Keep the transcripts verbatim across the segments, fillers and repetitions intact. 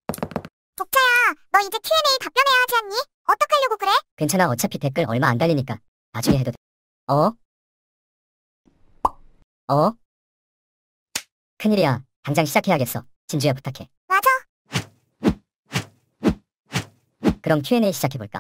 복자야, 너 이제 큐 앤 에이 답변해야 하지 않니? 어떡하려고 그래? 괜찮아. 어차피 댓글 얼마 안 달리니까 나중에 해도 돼. 어? 어? 큰일이야. 당장 시작해야겠어. 진주야, 부탁해. 맞아. 그럼 큐 앤 에이 시작해볼까?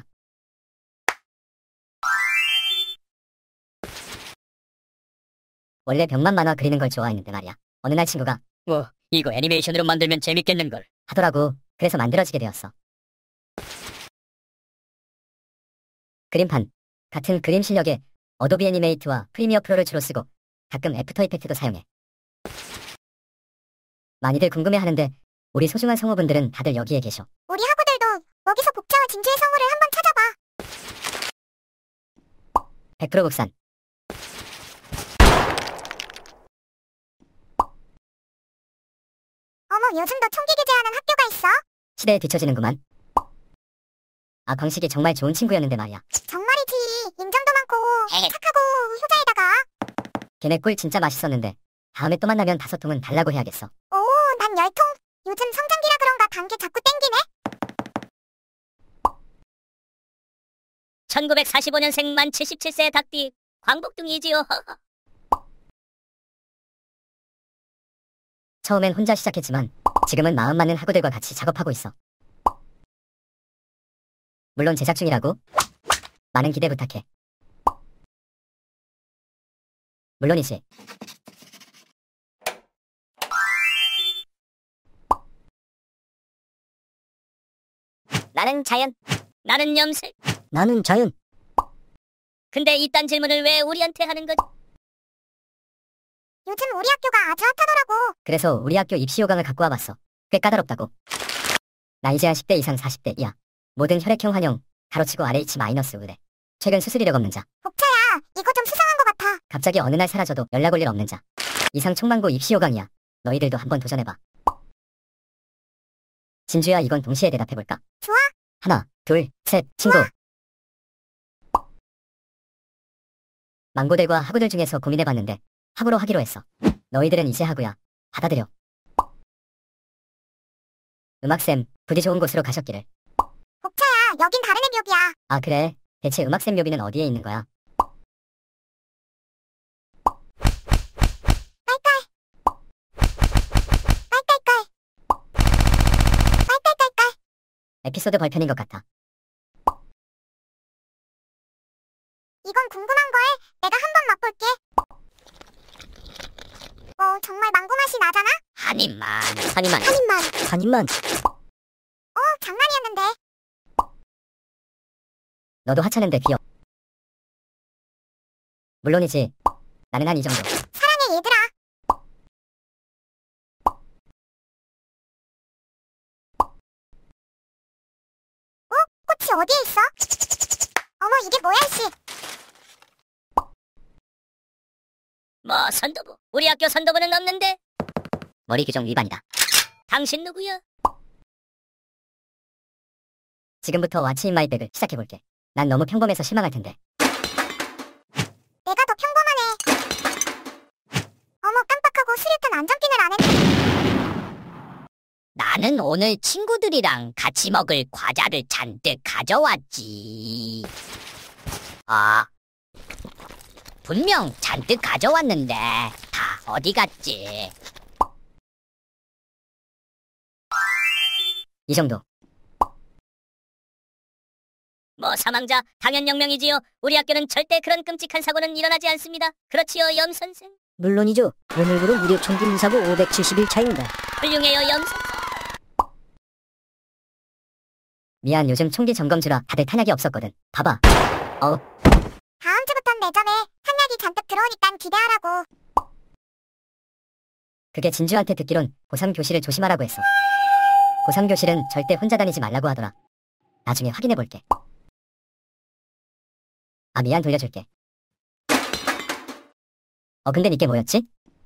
원래 벽만 만화 그리는 걸 좋아했는데 말이야. 어느 날 친구가 뭐 이거 애니메이션으로 만들면 재밌겠는걸. 하더라고. 그래서 만들어지게 되었어. 그림판. 같은 그림 실력에 어도비 애니메이트와 프리미어 프로를 주로 쓰고 가끔 애프터 이펙트도 사용해. 많이들 궁금해하는데 우리 소중한 성우분들은 다들 여기에 계셔. 우리 학우들도 여기서 복자와 진주의 성우를 한번 찾아봐. 백 퍼센트 국산. 어머, 요즘도 총기 규제하는 학교가 있어? 시대에 뒤처지는구만. 아, 광식이 정말 좋은 친구였는데 말이야. 정말이지. 인정도 많고 착하고 효자에다가. 걔네 꿀 진짜 맛있었는데 다음에 또 만나면 다섯 통은 달라고 해야겠어. 오, 난 열 통. 요즘 성장기라 그런가 단계 자꾸 땡기네. 천구백사십오 년생 만 칠십칠 세 닭띠 광복둥이지요. 처음엔 혼자 시작했지만 지금은 마음 맞는 학우들과 같이 작업하고 있어. 물론 제작 중이라고. 많은 기대 부탁해. 물론이지. 나는 자연. 나는 염색. 나는 자연. 근데 이딴 질문을 왜 우리한테 하는 거지? 요즘 우리 학교가 아주 핫하더라고. 그래서 우리 학교 입시 요강을 갖고 와봤어. 꽤 까다롭다고. 나이 제한 십 대 이상 사십 대 이하. 모든 혈액형 환영, 가로치고 알에이치 마이너스 의뢰. 최근 수술 이력 없는 자. 복자야, 이거 좀 수상한 것 같아. 갑자기 어느 날 사라져도 연락 올 일 없는 자. 이상 총망고 입시 요강이야. 너희들도 한번 도전해봐. 진주야, 이건 동시에 대답해볼까? 좋아. 하나, 둘, 셋, 친구. 좋아. 망고들과 학우들 중에서 고민해봤는데 학우로 하기로 했어. 너희들은 이제 학우야. 받아들여. 음악쌤, 부디 좋은 곳으로 가셨기를. 복자야, 여긴 다른 애 묘비야. 아, 그래? 대체 음악쌤 묘비는 어디에 있는 거야? 깔깔. 깔깔깔. 깔깔깔깔. 에피소드 벌편인 것 같아. 이건 궁금한 거에 내가 한번 맛볼게. 어, 정말 망고 맛이 나잖아? 한 입만. 한 입만. 한 입만. 한 입만. 어, 장난이었는데. 너도 하찮은데 귀여워. 물론이지. 나는 한 이 정도. 사랑해, 얘들아. 어? 꽃이 어디에 있어? 어머, 이게 뭐야, 씨. 뭐 선도부. 우리 학교 선도부는 없는데. 머리 규정 위반이다. 당신 누구야? 지금부터 왓츠 인 마이 백을 시작해볼게. 난 너무 평범해서 실망할 텐데. 내가 더 평범하네. 어머, 깜빡하고 수류탄 안전핀을 안 했네. 나는 오늘 친구들이랑 같이 먹을 과자를 잔뜩 가져왔지. 아, 분명 잔뜩 가져왔는데 다 어디 갔지? 이 정도. 뭐 사망자 당연 영명이지요. 우리 학교는 절대 그런 끔찍한 사고는 일어나지 않습니다. 그렇지요, 염 선생? 물론이죠. 오늘부로 무려 총기 문사고 오백칠십 일 차입니다. 훌륭해요, 염 선생. 미안, 요즘 총기 점검주라 다들 탄약이 없었거든. 봐봐. 어, 다음 주부턴 매점에 한약이 잔뜩 들어오니깐 기대하라고. 그게 진주한테 듣기론 고삼 교실을 조심하라고 했어. 고삼 교실은 절대 혼자 다니지 말라고 하더라. 나중에 확인해볼게. 아, 미안, 돌려줄게. 어, 근데 니께 뭐였지?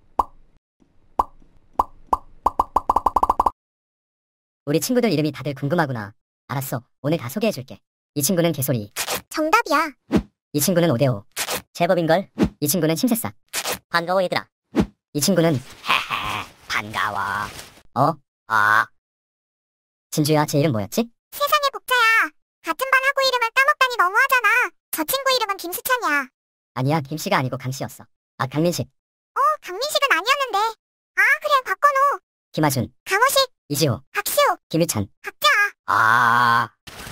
우리 친구들 이름이 다들 궁금하구나. 알았어, 오늘 다 소개해줄게. 이 친구는 개소리. 정답이야. 이 친구는 오대오. 제법인걸? 이 친구는 심새싹. 반가워, 얘들아. 이 친구는 헤헤, 반가워. 어? 어, 진주야, 제 이름 뭐였지? 세상에 복자야. 같은 반 하고 이름을 까먹다니 너무하잖아. 저 친구 이름은 김수찬이야. 아니야, 김씨가 아니고 강씨였어. 아, 강민식, 어, 강민식은 아니었는데. 아, 그래, 박건우, 김하준, 강호식, 이지호, 박시호, 김유찬. 박자. 아.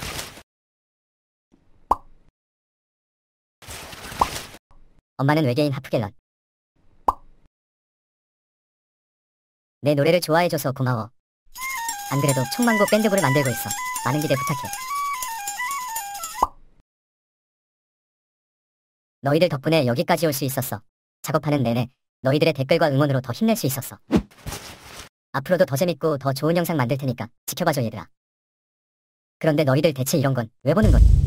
엄마는 외계인 하프갤런. 내 노래를 좋아해줘서 고마워. 안 그래도 총망고 밴드부를 만들고 있어. 많은 기대 부탁해. 너희들 덕분에 여기까지 올 수 있었어. 작업하는 내내 너희들의 댓글과 응원으로 더 힘낼 수 있었어. 앞으로도 더 재밌고 더 좋은 영상 만들 테니까 지켜봐줘 얘들아. 그런데 너희들 대체 이런 건 왜 보는 거니?